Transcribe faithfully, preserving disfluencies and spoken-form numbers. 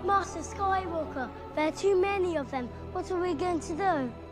Master Skywalker, there are too many of them. What are we going to do?